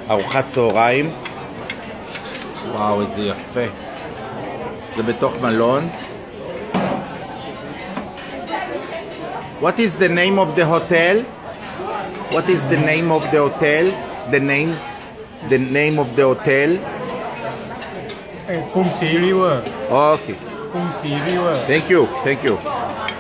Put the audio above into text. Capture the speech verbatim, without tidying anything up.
ארוחת צהריים. וואו, איזה יפה. זה בתוך מלון. What is the name of the hotel? What is the name of the hotel? The name? The name of the hotel? กรุงศรีริเวอร์ Okay. กรุงศรีริเวอร์ Thank you. Thank you.